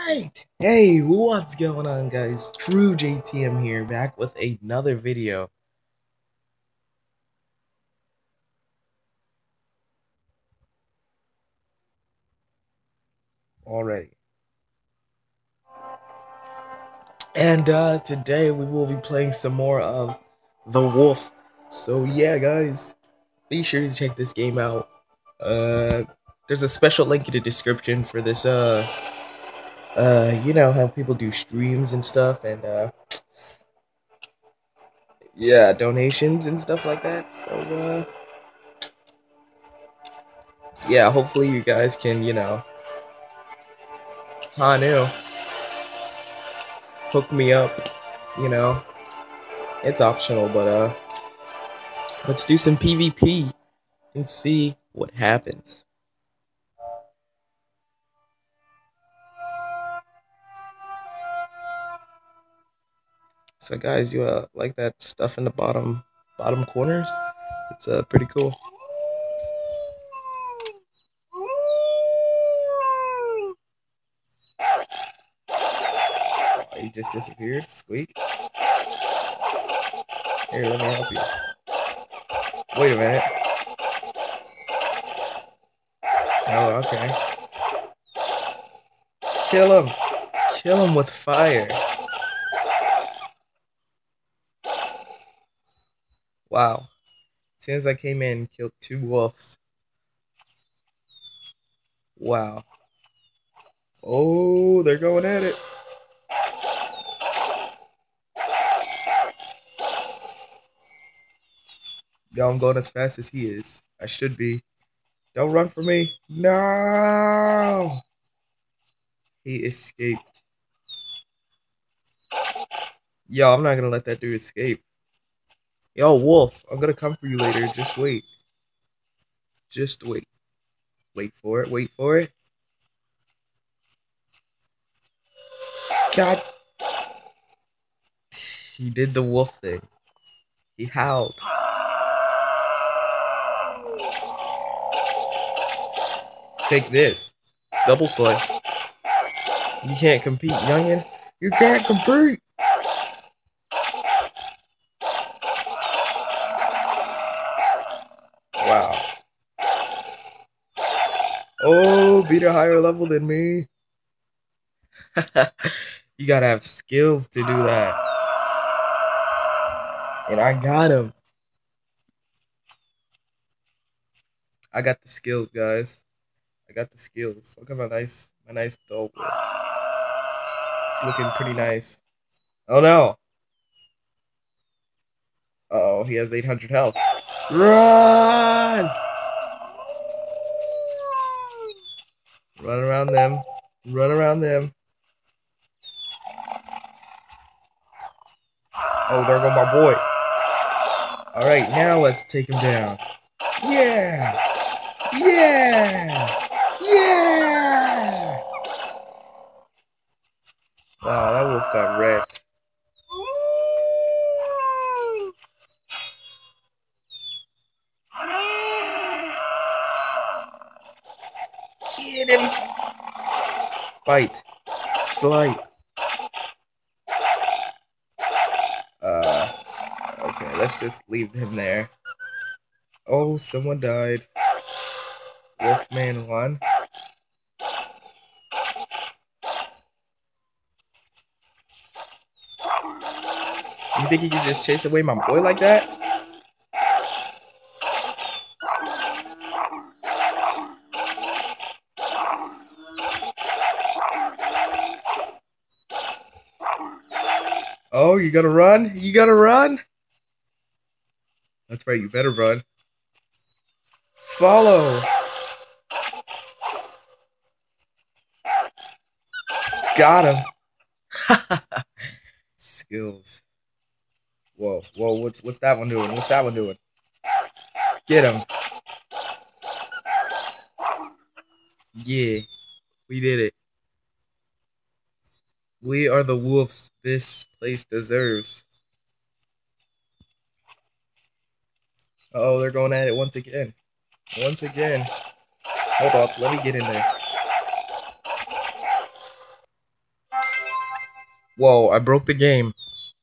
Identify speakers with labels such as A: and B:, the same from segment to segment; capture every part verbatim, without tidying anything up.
A: Alright! Hey, what's going on, guys? True J T M here, back with another video. Already. And uh, today we will be playing some more of The Wolf. So yeah, guys, be sure to check this game out. Uh, there's a special link in the description for this, uh, uh, you know how people do streams and stuff, and uh, yeah, donations and stuff like that. So, uh, yeah, hopefully you guys can, you know, Hanu, hook me up, you know. It's optional, but uh, let's do some PvP and see what happens. So guys, you uh, like that stuff in the bottom bottom corners? It's uh, pretty cool. Oh, he just disappeared. Squeak. Here, let me help you. Wait a minute. Oh, okay. Kill him. Kill him with fire. Wow. As soon as I came in, killed two wolves. Wow. Oh, they're going at it. Yo, I'm going as fast as he is. I should be. Don't run for me. No! He escaped. Yo, I'm not gonna let that dude escape. Yo, Wolf, I'm gonna come for you later. Just wait. Just wait. Wait for it. Wait for it. God. He did the wolf thing. He howled. Take this. Double slice. You can't compete, youngin. You can't compete. Wow. Oh, beat a higher level than me. You gotta have skills to do that. And I got him. I got the skills, guys. I got the skills. Look at my nice, my nice dog. It's looking pretty nice. Oh no. Uh oh, he has eight hundred health. Run! Run around them. Run around them. Oh, there go my boy. Alright, now let's take him down. Yeah! Yeah! Yeah! Wow, that wolf got wrecked. Get him! Bite. Slight. Uh, okay, let's just leave him there. Oh, someone died. Wolfman won. You think you can just chase away my boy like that? Oh, you gotta run? You gotta run? That's right, you better run. Follow! Got him! Skills. Whoa, whoa, what's what's that one doing? What's that one doing? Get him. Yeah, we did it. We are the wolves this place deserves. Uh oh, they're going at it once again. Once again. Hold up, let me get in this. Whoa, I broke the game.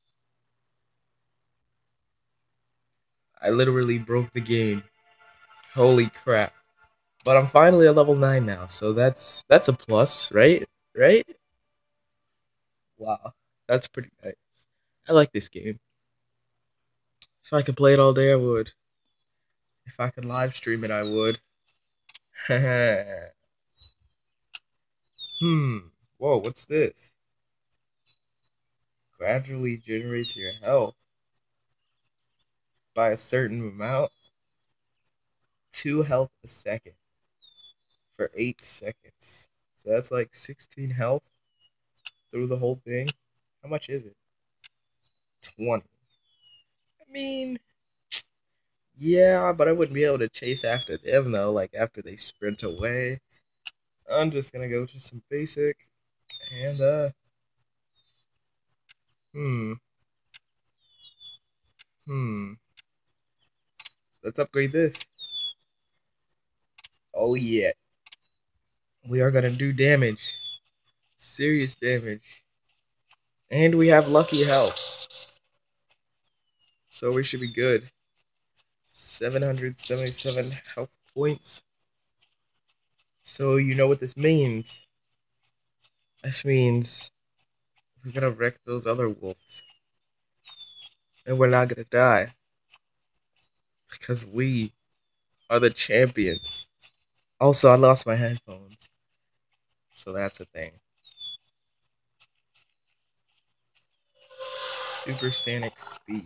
A: I literally broke the game. Holy crap. But I'm finally at level nine now, so that's that's a plus, right? Right? Wow. That's pretty nice. I like this game. If I could play it all day, I would. If I could live stream it, I would. hmm. Whoa, what's this? Gradually generates your health by a certain amount. Two health a second for eight seconds. So that's like sixteen health through the whole thing. How much is it? twenty. I mean, yeah, but I wouldn't be able to chase after them though, like after they sprint away. I'm just gonna go to some basic and uh hmm. Hmm. Let's upgrade this. Oh yeah. We are gonna do damage. Serious damage. And we have lucky health. So we should be good. seven hundred seventy-seven health points. So you know what this means. This means we're gonna wreck those other wolves. And we're not gonna die. Because we are the champions. Also, I lost my headphones. So that's a thing. Supersonic speed.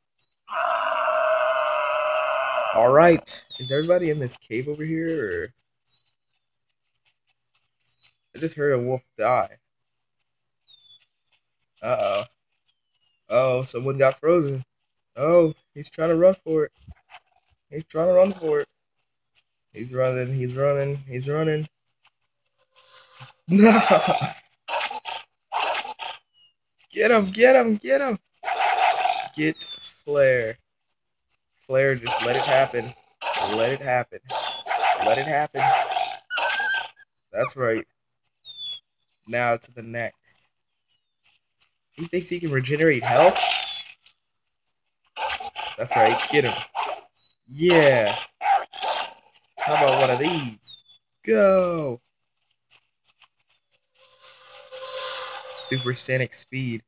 A: Alright. Is everybody in this cave over here? Or... I just heard a wolf die. Uh-oh. Oh, someone got frozen. Oh, he's trying to run for it. He's trying to run for it. He's running, he's running, he's running. No! Get him, get him, get him! Get Flare. Flare, just let it happen. Let it happen. Just let it happen. That's right. Now to the next. He thinks he can regenerate health? That's right, get him. Yeah. How about one of these? Go! Supersonic speed.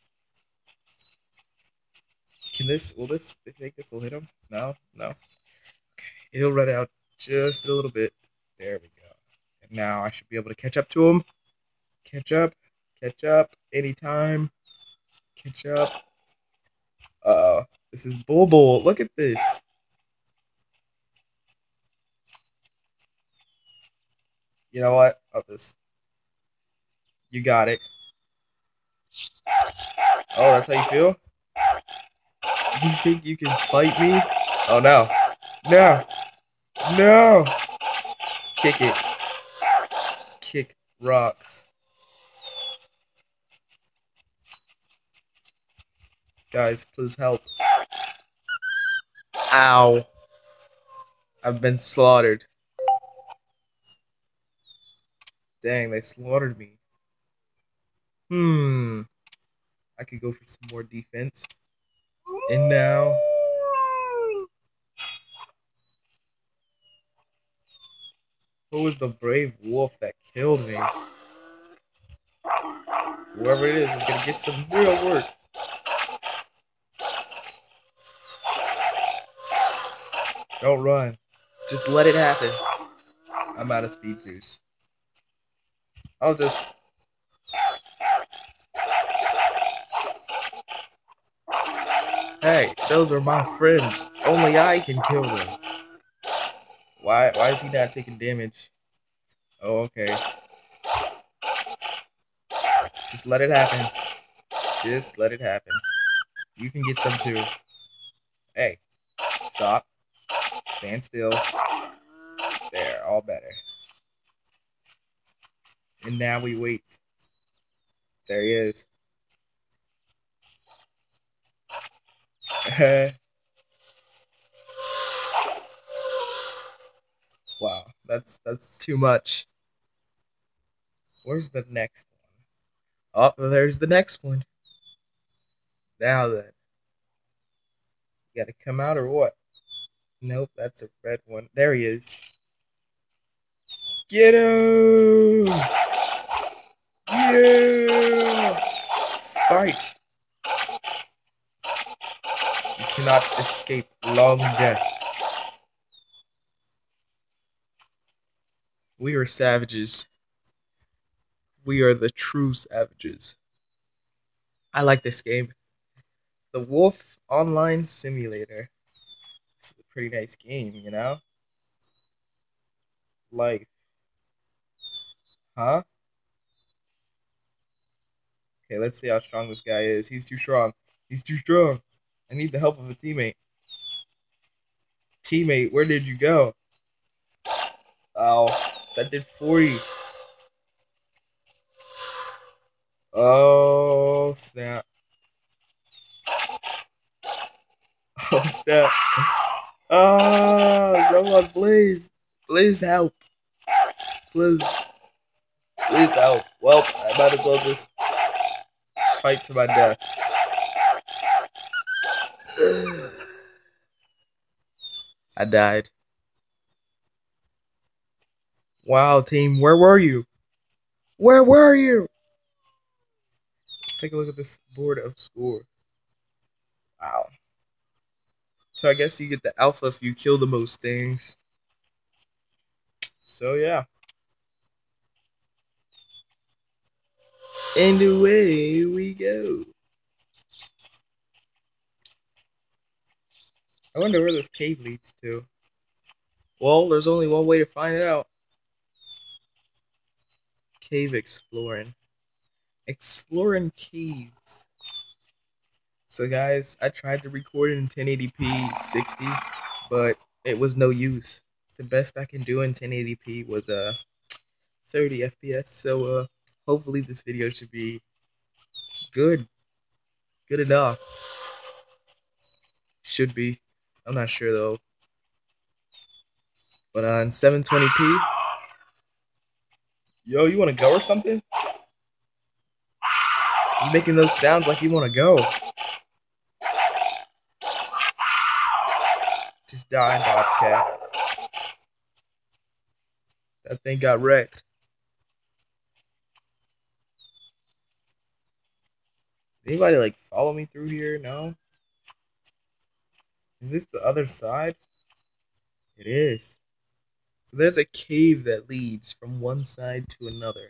A: Can this, will this, I think this will hit him? No? No? Okay, he'll run out just a little bit. There we go. And now I should be able to catch up to him. Catch up. Catch up. Anytime. Catch up. Uh-oh. This is Bull Bull. Look at this. You know what? I'll just... You got it. Oh, that's how you feel? You think you can fight me? Oh, no. No. No. Kick it. Kick rocks. Guys, please help. Ow. I've been slaughtered. Dang, they slaughtered me. Hmm. I could go for some more defense. And now... Who was the brave wolf that killed me? Whoever it is is gonna get some real work. Don't run. Just let it happen. I'm out of speed juice. I'll just... Hey, those are my friends. Only I can kill them. Why, why is he not taking damage? Oh, okay. Just let it happen. Just let it happen. You can get some too. Hey, stop. Stand still. There, all better. And now we wait. There he is. Wow, that's that's too much. Where's the next one? Oh, there's the next one. Now then. You gotta come out or what? Nope, that's a red one. There he is. Get him! Yeah! Fight! You cannot escape long death. We are savages. We are the true savages. I like this game. The Wolf Online Simulator. It's a pretty nice game, you know? Like, huh? Okay, let's see how strong this guy is. He's too strong. He's too strong. I need the help of a teammate. Teammate, where did you go? Oh, that did forty. Oh, snap. Oh, snap. Oh, someone, please. Please help. Please. Please help. Well, I might as well just, just fight to my death. I died. Wow, team, where were you? Where were you? Let's take a look at this board of score. Wow. So I guess you get the alpha if you kill the most things. So yeah. And away we go. I wonder where this cave leads to. Well, there's only one way to find out. Cave exploring. Exploring caves. So guys, I tried to record it in ten eighty p sixty, but it was no use. The best I can do in ten eighty p was uh thirty F P S. So uh hopefully this video should be good. Good enough. Should be. I'm not sure though. But uh, in seven twenty p. Yo, you wanna go or something? You making those sounds like you wanna go. Just die, Bobcat. That thing got wrecked. Anybody like follow me through here? No? Is this the other side? It is. So there's a cave that leads from one side to another.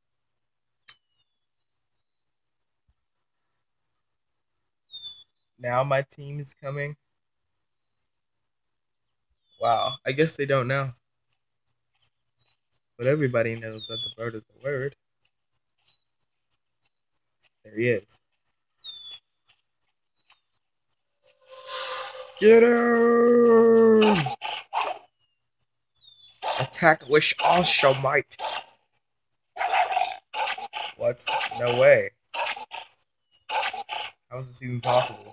A: Now my team is coming. Wow, I guess they don't know. But everybody knows that the bird is the word. There he is. Get him! Attack wish all shall might. What? No way. How is this even possible?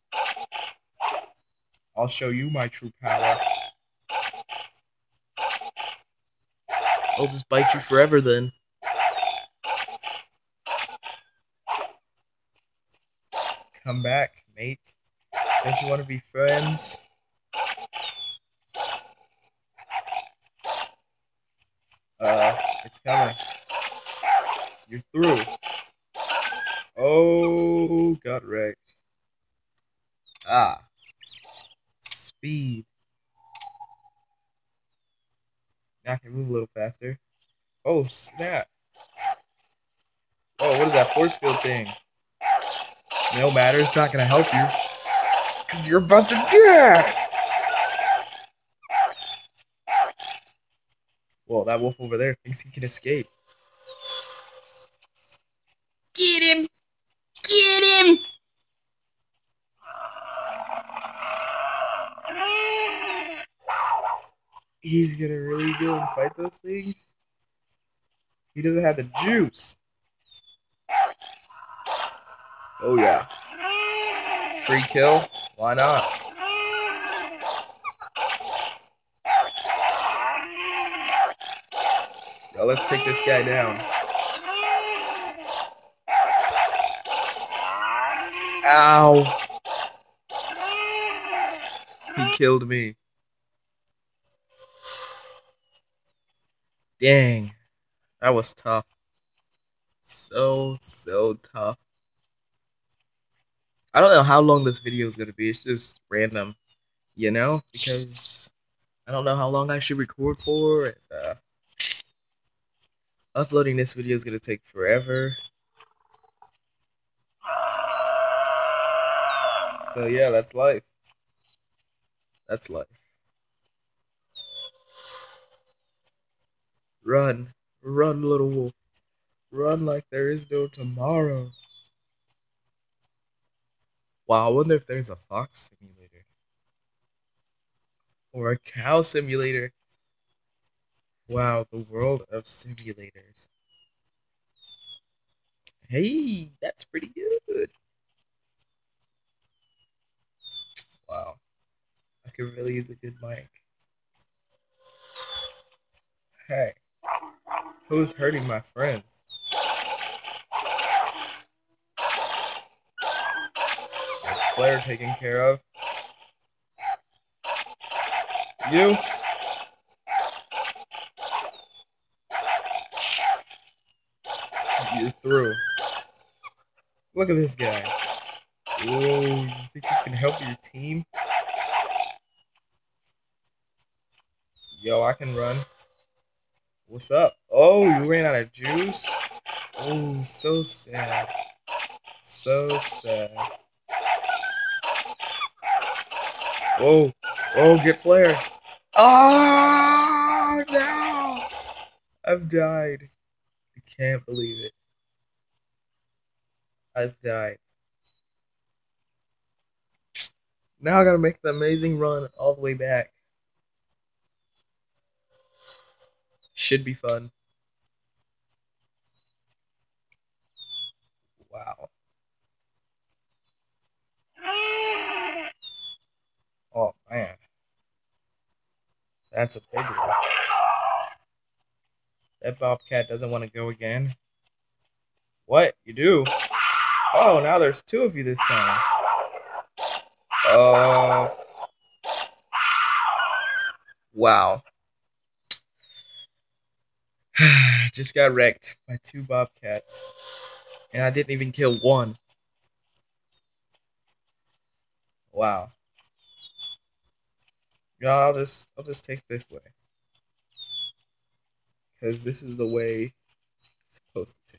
A: I'll show you my true power. I'll just bite you forever then. Come back, mate. Don't you want to be friends? Uh, it's coming. You're through. Oh, got wrecked. Ah. Speed. Now I can move a little faster. Oh, snap. Oh, what is that force field thing? No matter, it's not gonna help you. Because you're about to die! Well, that wolf over there thinks he can escape. Get him! Get him! He's gonna really go and fight those things? He doesn't have the juice. Oh yeah. Free kill? Why not? Yo, let's take this guy down. Ow! He killed me. Dang. That was tough. So, so tough. I don't know how long this video is going to be. It's just random, you know? Because I don't know how long I should record for. And, uh, uploading this video is going to take forever. So, yeah, that's life. That's life. Run. Run, little wolf. Run like there is no tomorrow. Wow, I wonder if there's a fox simulator. Or a cow simulator. Wow, the world of simulators. Hey, that's pretty good. Wow. I could really use a good mic. Hey, who's hurting my friends? That's Flare taken care of. You? You're through. Look at this guy. Whoa, you think you can help your team? Yo, I can run. What's up? Oh, you ran out of juice? Oh, so sad. So sad. Whoa. Oh, get Flare. Oh, no. I've died. I can't believe it. I've died. Now I gotta make the amazing run all the way back. Should be fun. Wow. Oh, man. That's a big one. That Bobcat doesn't want to go again. What? You do? Oh, now there's two of you this time. Oh. Uh, wow. Just got wrecked by two Bobcats. And I didn't even kill one. Wow. No, I'll just I'll just take this way. Because this is the way it's supposed to take.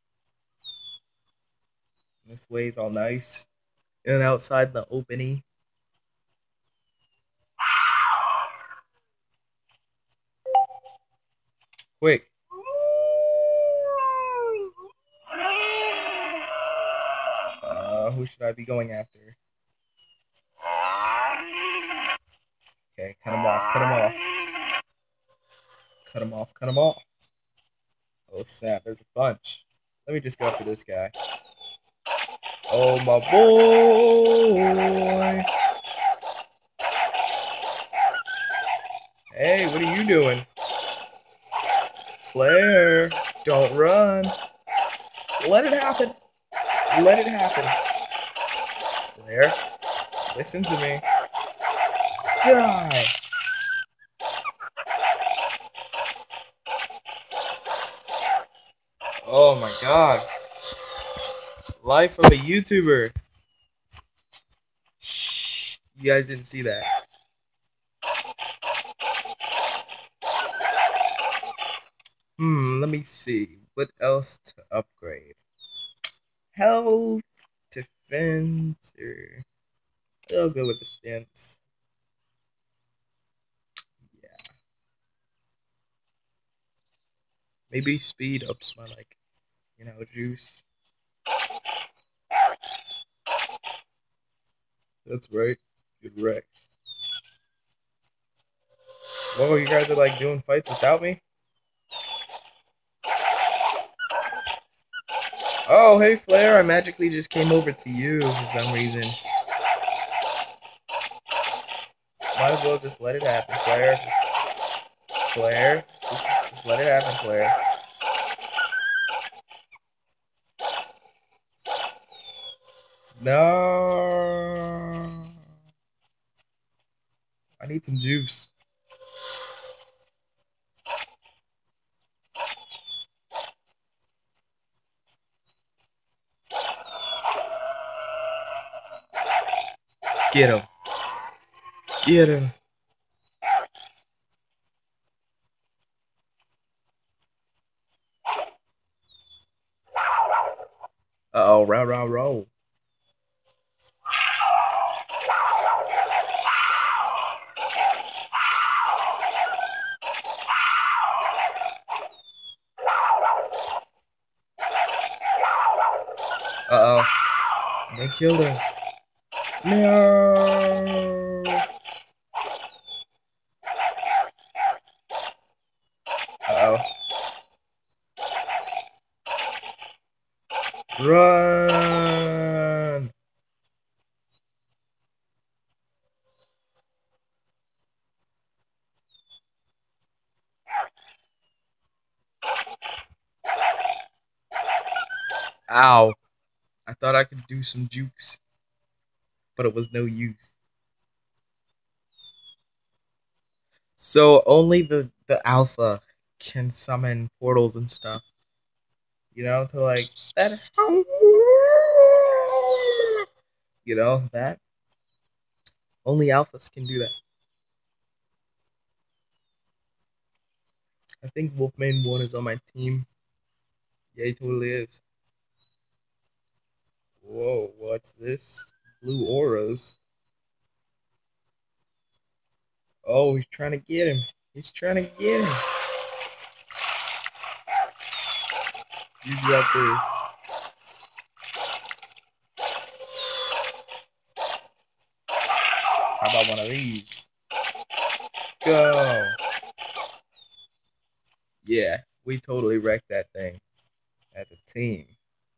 A: And this way is all nice. And outside the opening. Quick. Uh, who should I be going after? Okay, cut him off, cut him off. Cut him off, cut him off. Oh, snap, there's a bunch. Let me just go after this guy. Oh, my boy. Hey, what are you doing? Flare, don't run. Let it happen. Let it happen. Flare, listen to me. Die. Oh my god. Life of a YouTuber. Shh. You guys didn't see that. Hmm, let me see. What else to upgrade? Health, defense, or... I'll go with defense. Yeah. Maybe speed ups my, like, you know, juice. That's right. Good wreck. Whoa, you guys are like doing fights without me? Oh, hey Flare, I magically just came over to you for some reason. Might as well just let it happen, Flare. Just Flare. Just, just let it happen, Flare. No. I need some juice. Get him. Get him. Uh oh, row, row, row. Uh oh. They killed him. No. Uh oh. Run. Ow. I thought I could do some jukes, but it was no use. So only the, the alpha can summon portals and stuff. You know, to like that. You know, that. Only alphas can do that. I think Wolfman one is on my team. Yeah, he totally is. Whoa, what's this? Blue auras. Oh, he's trying to get him. He's trying to get him. You got this. How about one of these? Go. Yeah, we totally wrecked that thing as a team.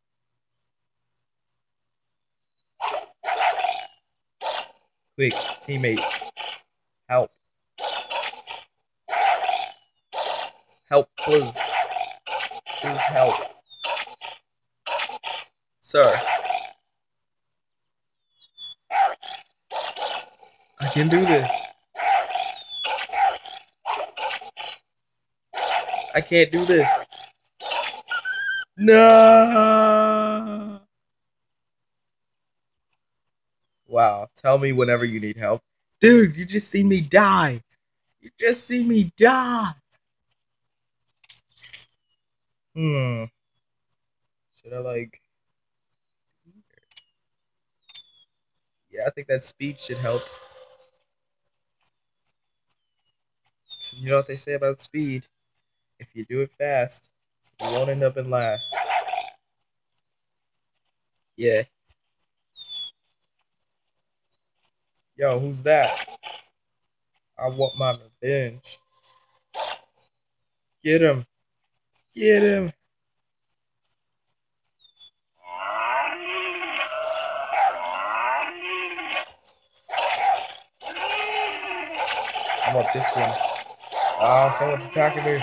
A: Quick, teammates. Help. Help, please. Please help. Sir. I can do this. I can't do this. No. Wow. Tell me whenever you need help. Dude, you just see me die. You just see me die. Hmm. Should I like... Yeah, I think that speed should help. You know what they say about speed? If you do it fast, you won't end up in last. Yeah. Yo, who's that? I want my revenge. Get him. Get him. I want this one. Ah, uh, someone's attacking me.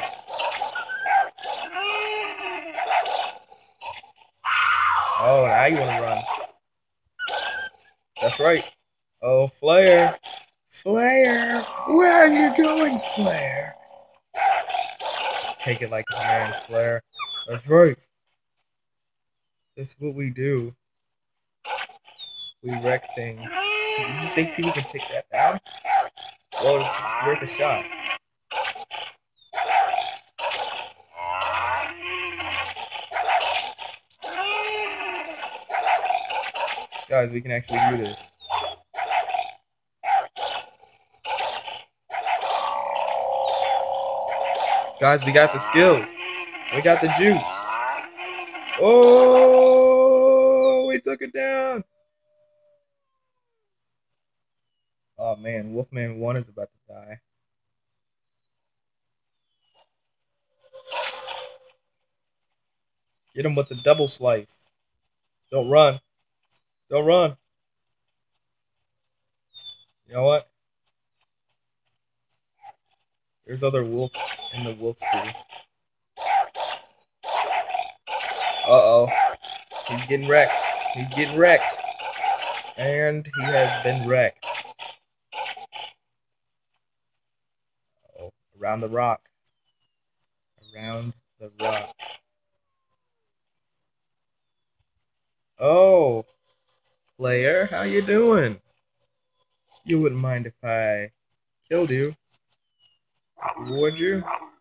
A: Oh, now you want to run. That's right. Oh, Flare. Flare. Where are you going, Flare? Take it like a man, Flare. That's right. That's what we do. We wreck things. You think see we can take that down? Well, it's worth a shot. Guys, we can actually do this. Guys, we got the skills. We got the juice. Oh, we took it down. Oh man, Wolfman one is about to die. Get him with the double slice. Don't run. Don't run. You know what? There's other wolves in the wolf city. Uh-oh. He's getting wrecked. He's getting wrecked. And he has been wrecked. Oh, around the rock. Around the rock. Oh, player, how you doing? You wouldn't mind if I killed you, would you?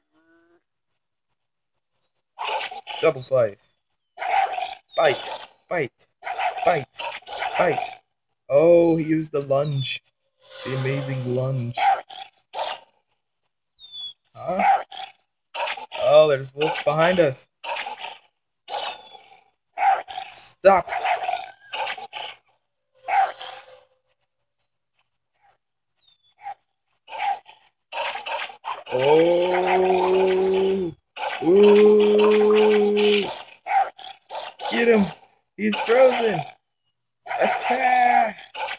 A: Double slice. Bite, bite, bite, bite. Oh, he used the lunge. The amazing lunge. Huh? Oh, there's wolves behind us. Stop. Oh. Ooh. Get him. He's frozen. Attack.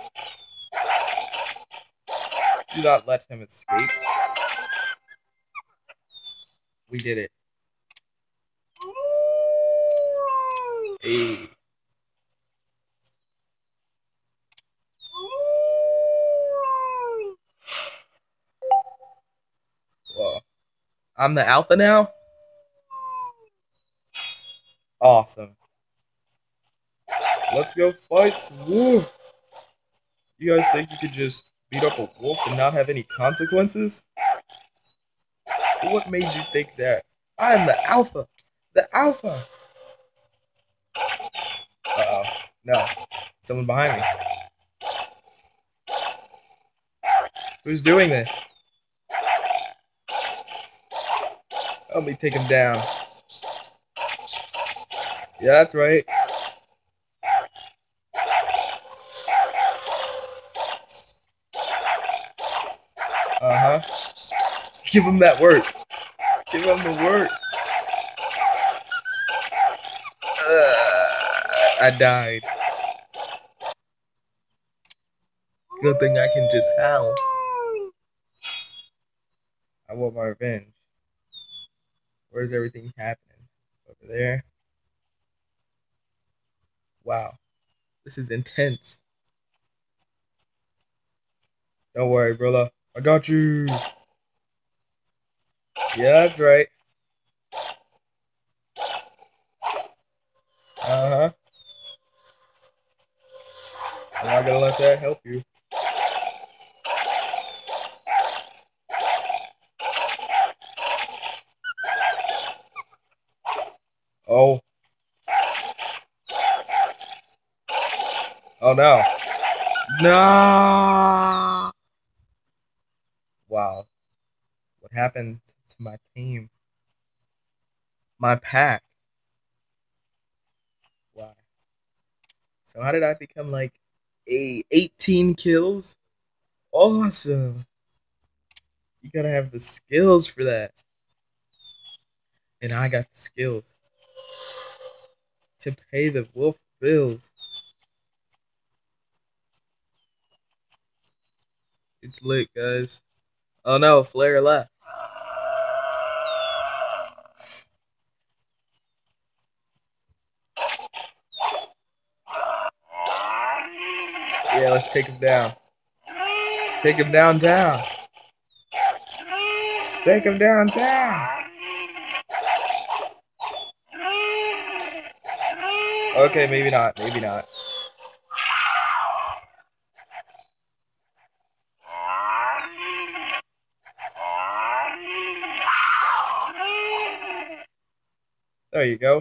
A: Do not let him escape. We did it. Hey. Whoa. I'm the alpha now? Awesome. Let's go fight. Woo. You guys think you could just beat up a wolf and not have any consequences? What made you think that? I'm the alpha. The alpha. Uh-oh. No. Someone behind me. Who's doing this? Help me take him down. Yeah, that's right. Uh-huh. Give him that work. Give him the work. Uh, I died. Good thing I can just howl. I want my revenge. Where's everything happening? Over there. Wow. This is intense. Don't worry, brother. I got you. Yeah, that's right. Uh-huh. I'm not gonna let that help you. Oh. Oh no. No. Wow. What happened to my team? My pack. Wow. So how did I become like a eighteen kills? Awesome. You gotta have the skills for that. And I got the skills to pay the wolf bills. It's lit, guys. Oh no, Flare left. Yeah, let's take him down. Take him down, down. Take him down, down. Okay, maybe not. Maybe not. There you go.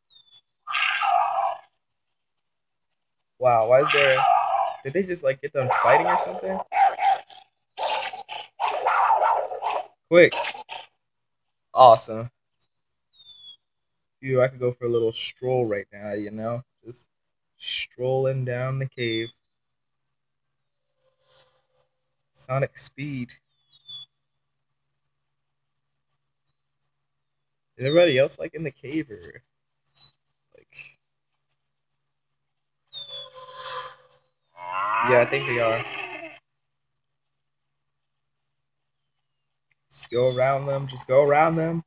A: Wow, why is there... Did they just, like, get done fighting or something? Quick. Awesome. Ew, I could go for a little stroll right now, you know? Just strolling down the cave. Sonic speed. Is everybody else, like, in the cave, or... Like... Yeah, I think they are. Just go around them. Just go around them.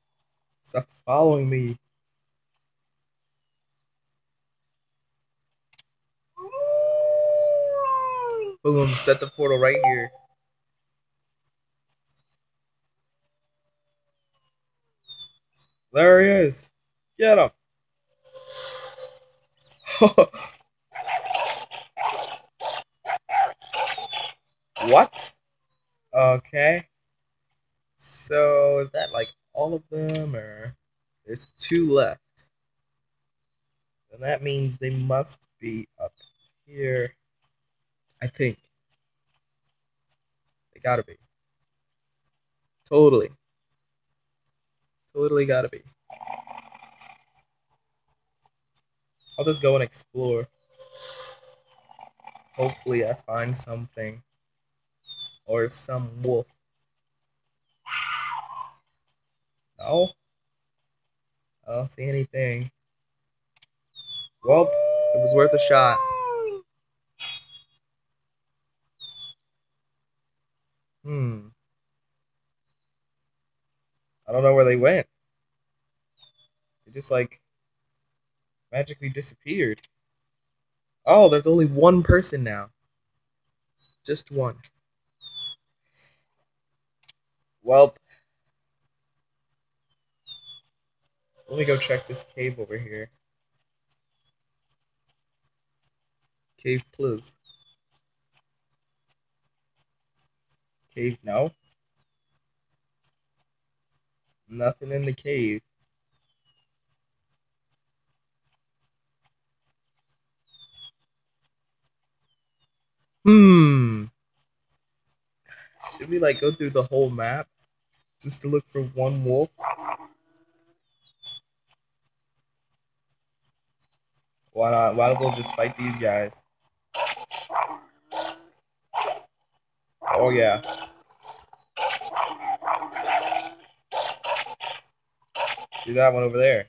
A: Stop following me. Boom, set the portal right here. There he is. Get him. What? Okay. So, is that like all of them, or there's two left? And that means they must be up here. I think. They gotta be. Totally. Totally gotta be. I'll just go and explore. Hopefully I find something. Or some wolf. No? I don't see anything. Well, it was worth a shot. Hmm. I don't know where they went. They just, like, magically disappeared. Oh, there's only one person now. Just one. Well, let me go check this cave over here. Cave plus. Cave, no. Nothing in the cave. Hmm. Should we, like, go through the whole map? Just to look for one wolf? Why not? Might as well just fight these guys. Oh, yeah. See that one over there?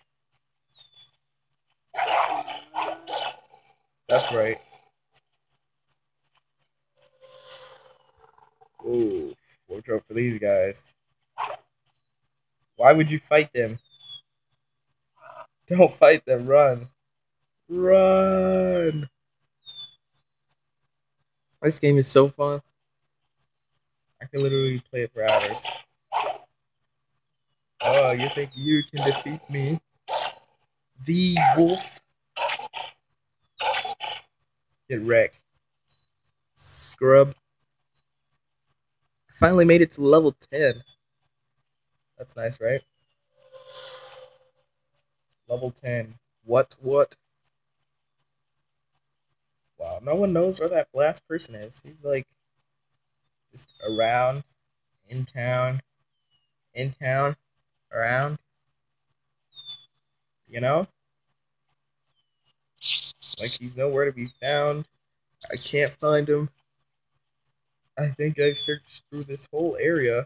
A: That's right. Ooh, watch out for these guys. Why would you fight them? Don't fight them, run. Run! This game is so fun. I can literally play it for hours. Oh, you think you can defeat me? The wolf? Get wrecked. Scrub. I finally made it to level ten. That's nice, right? Level ten. What? What? Wow, no one knows where that last person is. He's like just around, in town, in town, around. You know? Like he's nowhere to be found. I can't find him. I think I've searched through this whole area.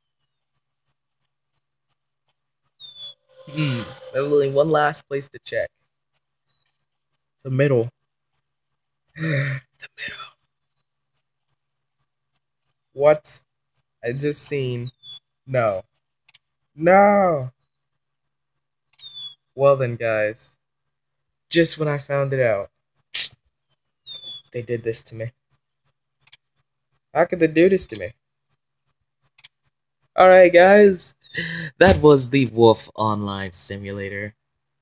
A: Hmm. There's only one last place to check. The middle. The middle. What? I just seen. No. No! Well then, guys. Just when I found it out, they did this to me. How could they do this to me? Alright, guys. That was the Wolf Online Simulator.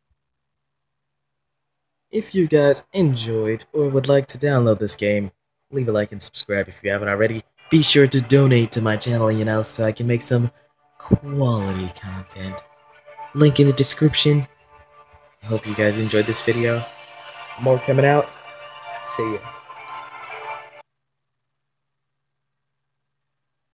A: If you guys enjoyed or would like to download this game, leave a like and subscribe if you haven't already. Be sure to donate to my channel, you know, so I can make some quality content. Link in the description. I hope you guys enjoyed this video. More coming out. See ya.